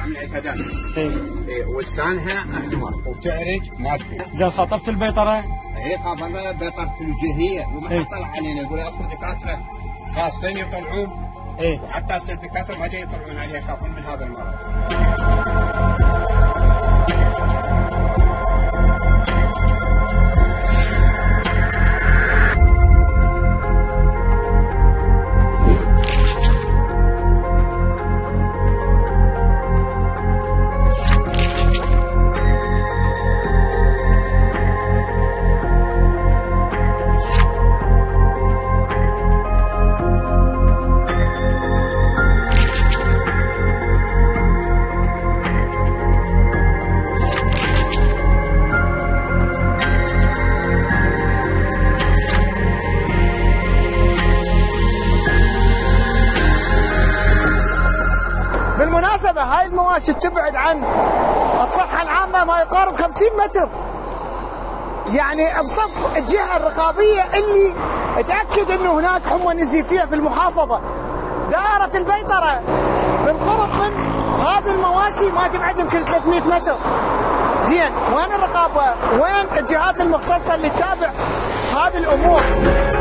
من عندها دم. اي ولسانها احمر وتعرج ما تبين. زين خاطبت البيطره؟ هي خاطبنا بيطره الوجهيه وما طلع علينا، يقول اكو دكاتره خاصين يطلعون. وحتى هسه الدكاتره ما جاي يطلعون عليها، يخافون من هذا المرض. بالمناسبة هاي المواشي تبعد عن الصحة العامة ما يقارب 50 متر، يعني بصف الجهة الرقابية اللي تأكد انه هناك حمى نزيفية في المحافظة. دائرة البيطرة بالقرب من هذه المواشي ما تبعد يمكن 300 متر. زين وين الرقابة؟ وين الجهات المختصة اللي تتابع هذه الامور؟